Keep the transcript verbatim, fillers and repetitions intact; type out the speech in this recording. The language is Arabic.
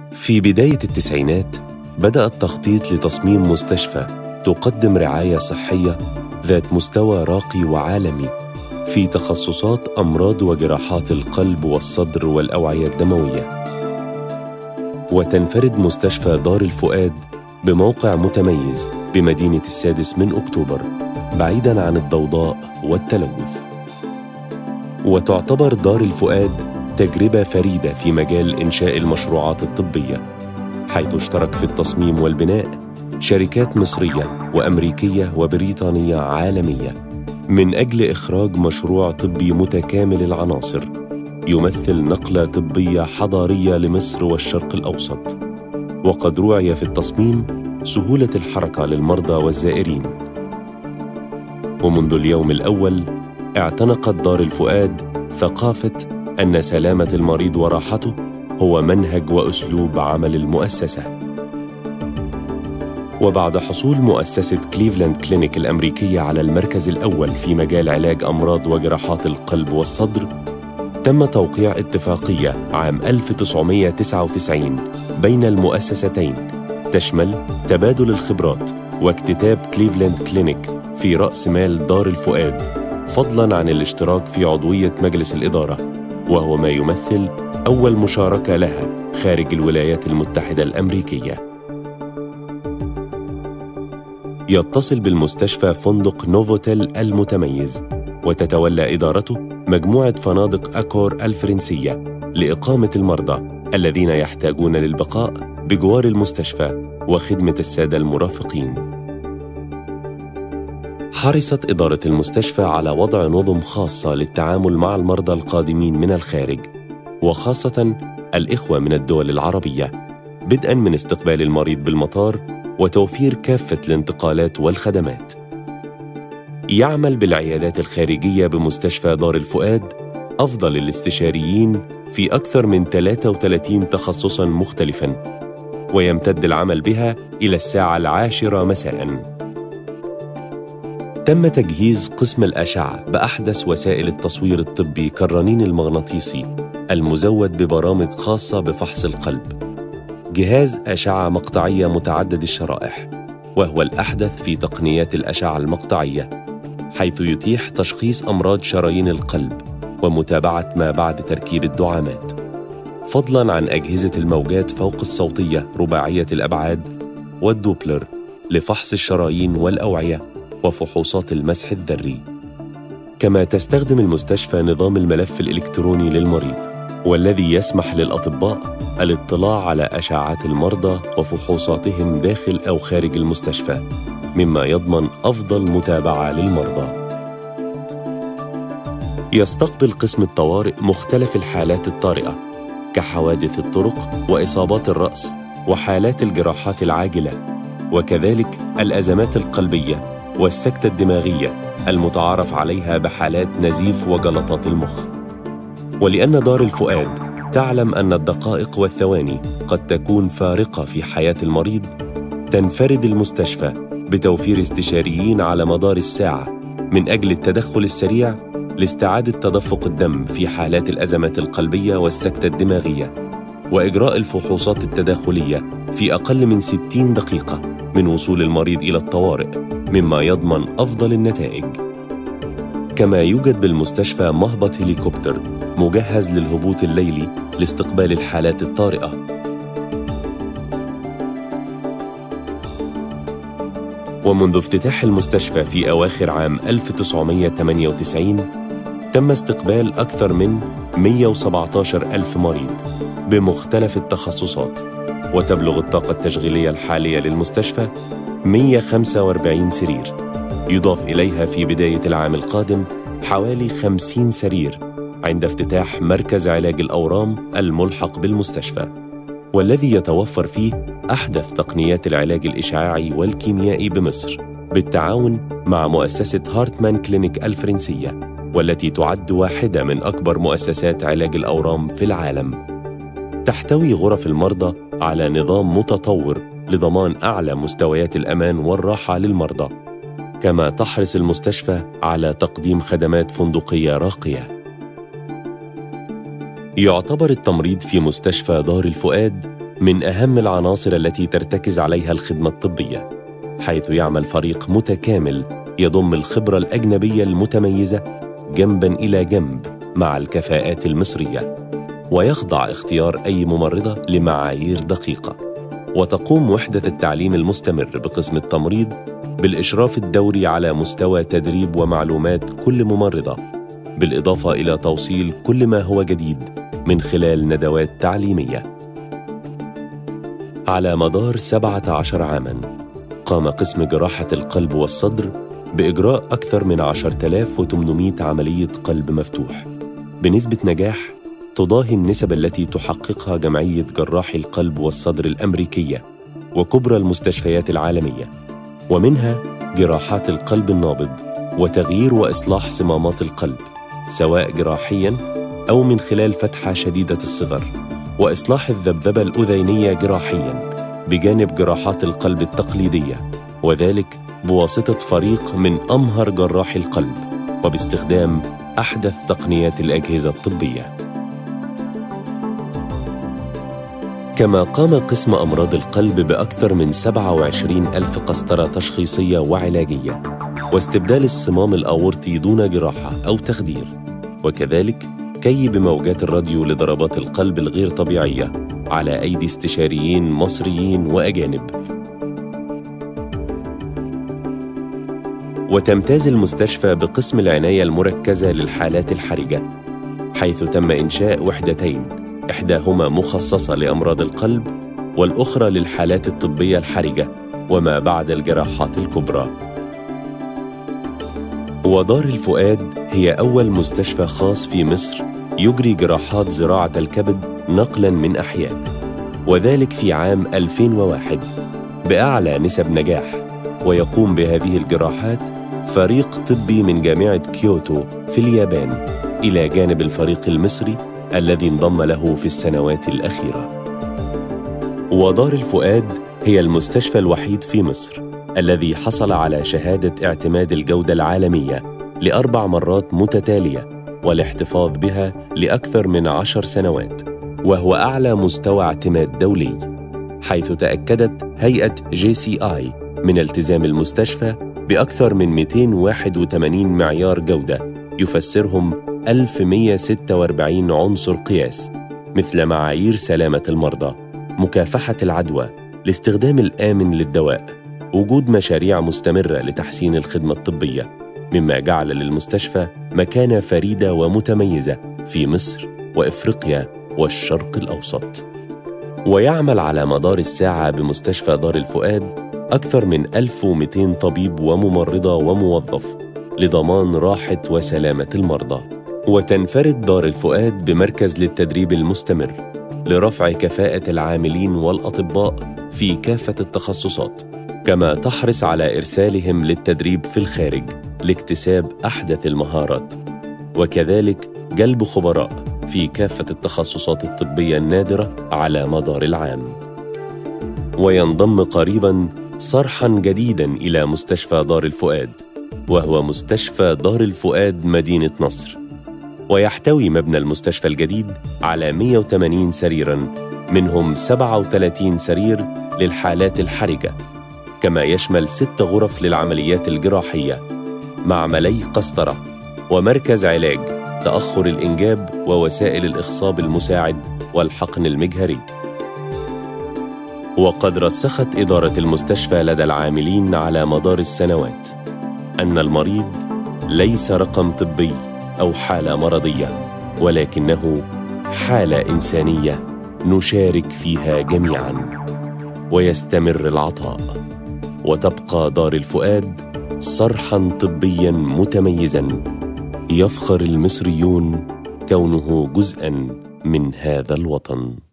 في بداية التسعينات بدأ التخطيط لتصميم مستشفى تقدم رعاية صحية ذات مستوى راقي وعالمي في تخصصات أمراض وجراحات القلب والصدر والأوعية الدموية. وتنفرد مستشفى دار الفؤاد بموقع متميز بمدينة السادس من أكتوبر بعيداً عن الضوضاء والتلوث. وتعتبر دار الفؤاد تجربة فريدة في مجال إنشاء المشروعات الطبية، حيث اشترك في التصميم والبناء شركات مصرية وأمريكية وبريطانية عالمية من أجل إخراج مشروع طبي متكامل العناصر يمثل نقلة طبية حضارية لمصر والشرق الأوسط. وقد رُعي في التصميم سهولة الحركة للمرضى والزائرين. ومنذ اليوم الأول اعتنقت دار الفؤاد ثقافة أن سلامة المريض وراحته هو منهج وأسلوب عمل المؤسسة. وبعد حصول مؤسسة كليفلاند كلينيك الأمريكية على المركز الأول في مجال علاج أمراض وجراحات القلب والصدر، تم توقيع اتفاقية عام ألف وتسعمائة وتسعة وتسعين بين المؤسستين تشمل تبادل الخبرات واكتتاب كليفلاند كلينيك في رأس مال دار الفؤاد، فضلاً عن الاشتراك في عضوية مجلس الإدارة، وهو ما يمثل أول مشاركة لها خارج الولايات المتحدة الأمريكية. يتصل بالمستشفى فندق نوفوتيل المتميز، وتتولى إدارته مجموعة فنادق أكور الفرنسية لإقامة المرضى الذين يحتاجون للبقاء بجوار المستشفى وخدمة السادة المرافقين. حرصت إدارة المستشفى على وضع نظم خاصة للتعامل مع المرضى القادمين من الخارج، وخاصة الإخوة من الدول العربية، بدءاً من استقبال المريض بالمطار وتوفير كافة الانتقالات والخدمات. يعمل بالعيادات الخارجية بمستشفى دار الفؤاد أفضل الاستشاريين في أكثر من ثلاثة وثلاثين تخصصاً مختلفاً، ويمتد العمل بها إلى الساعة العاشرة مساءً. تم تجهيز قسم الأشعة بأحدث وسائل التصوير الطبي كالرنين المغناطيسي المزود ببرامج خاصة بفحص القلب، جهاز أشعة مقطعية متعدد الشرائح، وهو الأحدث في تقنيات الأشعة المقطعية، حيث يتيح تشخيص أمراض شرايين القلب ومتابعة ما بعد تركيب الدعامات، فضلاً عن أجهزة الموجات فوق الصوتية رباعية الأبعاد والدوبلر لفحص الشرايين والأوعية وفحوصات المسح الذري. كما تستخدم المستشفى نظام الملف الإلكتروني للمريض، والذي يسمح للأطباء الاطلاع على أشعات المرضى وفحوصاتهم داخل أو خارج المستشفى، مما يضمن أفضل متابعة للمرضى. يستقبل قسم الطوارئ مختلف الحالات الطارئة كحوادث الطرق وإصابات الرأس وحالات الجراحات العاجلة، وكذلك الأزمات القلبية والسكتة الدماغية المتعارف عليها بحالات نزيف وجلطات المخ. ولأن دار الفؤاد تعلم أن الدقائق والثواني قد تكون فارقة في حياة المريض، تنفرد المستشفى بتوفير استشاريين على مدار الساعة من أجل التدخل السريع لاستعادة تدفق الدم في حالات الأزمات القلبية والسكتة الدماغية، وإجراء الفحوصات التداخلية في أقل من ستين دقيقة من وصول المريض إلى الطوارئ، مما يضمن أفضل النتائج. كما يوجد بالمستشفى مهبط هليكوبتر مجهز للهبوط الليلي لاستقبال الحالات الطارئة. ومنذ افتتاح المستشفى في أواخر عام ألف وتسعمائة وثمانية وتسعين تم استقبال أكثر من مئة وسبعة عشر ألف مريض بمختلف التخصصات، وتبلغ الطاقة التشغيلية الحالية للمستشفى مئة وخمسة وأربعين سرير، يضاف إليها في بداية العام القادم حوالي خمسين سرير عند افتتاح مركز علاج الأورام الملحق بالمستشفى، والذي يتوفر فيه أحدث تقنيات العلاج الإشعاعي والكيميائي بمصر بالتعاون مع مؤسسة هارتمان كلينيك الفرنسية، والتي تعد واحدة من أكبر مؤسسات علاج الأورام في العالم. تحتوي غرف المرضى على نظام متطور لضمان أعلى مستويات الأمان والراحة للمرضى، كما تحرص المستشفى على تقديم خدمات فندقية راقية. يعتبر التمريض في مستشفى دار الفؤاد من أهم العناصر التي ترتكز عليها الخدمة الطبية، حيث يعمل فريق متكامل يضم الخبرة الأجنبية المتميزة جنباً إلى جنب مع الكفاءات المصرية، ويخضع اختيار أي ممرضة لمعايير دقيقة. وتقوم وحدة التعليم المستمر بقسم التمريض بالإشراف الدوري على مستوى تدريب ومعلومات كل ممرضة، بالإضافة إلى توصيل كل ما هو جديد من خلال ندوات تعليمية. على مدار سبعة عشر عاماً قام قسم جراحة القلب والصدر بإجراء أكثر من عشرة آلاف وثمانمائة عملية قلب مفتوح بنسبة نجاح تضاهي النسب التي تحققها جمعية جراحي القلب والصدر الأمريكية وكبرى المستشفيات العالمية، ومنها جراحات القلب النابض وتغيير وإصلاح صمامات القلب سواء جراحياً أو من خلال فتحة شديدة الصغر، وإصلاح الذبذبة الأذينية جراحياً بجانب جراحات القلب التقليدية، وذلك بواسطة فريق من أمهر جراحي القلب وباستخدام أحدث تقنيات الأجهزة الطبية. كما قام قسم أمراض القلب بأكثر من سبعة وعشرين ألف قسطرة تشخيصية وعلاجية واستبدال الصمام الأورطي دون جراحة أو تخدير، وكذلك كي بموجات الراديو لضربات القلب الغير طبيعية على أيدي استشاريين مصريين وأجانب. وتمتاز المستشفى بقسم العناية المركزة للحالات الحرجة، حيث تم إنشاء وحدتين، إحداهما مخصصة لأمراض القلب والأخرى للحالات الطبية الحرجة وما بعد الجراحات الكبرى. ودار الفؤاد هي أول مستشفى خاص في مصر يجري جراحات زراعة الكبد نقلاً من أحياء، وذلك في عام ألفين وواحد بأعلى نسب نجاح. ويقوم بهذه الجراحات فريق طبي من جامعة كيوتو في اليابان إلى جانب الفريق المصري الذي انضم له في السنوات الأخيرة. ودار الفؤاد هي المستشفى الوحيد في مصر الذي حصل على شهادة اعتماد الجودة العالمية لأربع مرات متتالية والاحتفاظ بها لأكثر من عشر سنوات، وهو أعلى مستوى اعتماد دولي، حيث تأكدت هيئة جي سي آي من التزام المستشفى بأكثر من مئتين وواحد وثمانين معيار جودة يفسرهم ألف ومئة وستة وأربعين عنصر قياس، مثل معايير سلامة المرضى، مكافحة العدوى، الاستخدام الآمن للدواء، وجود مشاريع مستمرة لتحسين الخدمة الطبية، مما جعل للمستشفى مكانة فريدة ومتميزة في مصر وإفريقيا والشرق الأوسط. ويعمل على مدار الساعة بمستشفى دار الفؤاد أكثر من ألف ومئتين طبيب وممرضة وموظف لضمان راحة وسلامة المرضى. وتنفرد دار الفؤاد بمركز للتدريب المستمر لرفع كفاءة العاملين والأطباء في كافة التخصصات، كما تحرص على إرسالهم للتدريب في الخارج لاكتساب أحدث المهارات، وكذلك جلب خبراء في كافة التخصصات الطبية النادرة على مدار العام. وينضم قريباً صرحاً جديداً إلى مستشفى دار الفؤاد، وهو مستشفى دار الفؤاد مدينة نصر، ويحتوي مبنى المستشفى الجديد على مئة وثمانين سريراً، منهم سبعة وثلاثين سرير للحالات الحرجة، كما يشمل ست غرف للعمليات الجراحية، معملي قسطرة، ومركز علاج تأخر الإنجاب ووسائل الإخصاب المساعد والحقن المجهري. وقد رسخت إدارة المستشفى لدى العاملين على مدار السنوات أن المريض ليس رقم طبي أو حالة مرضية، ولكنه حالة إنسانية نشارك فيها جميعاً. ويستمر العطاء، وتبقى دار الفؤاد صرحاً طبياً متميزاً يفخر المصريون كونه جزءاً من هذا الوطن.